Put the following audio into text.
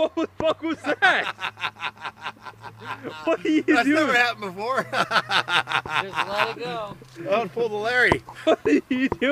What the fuck was that? What are you That's doing? never happened before. Just let it go. Oh, pull the Larry. What are you doing?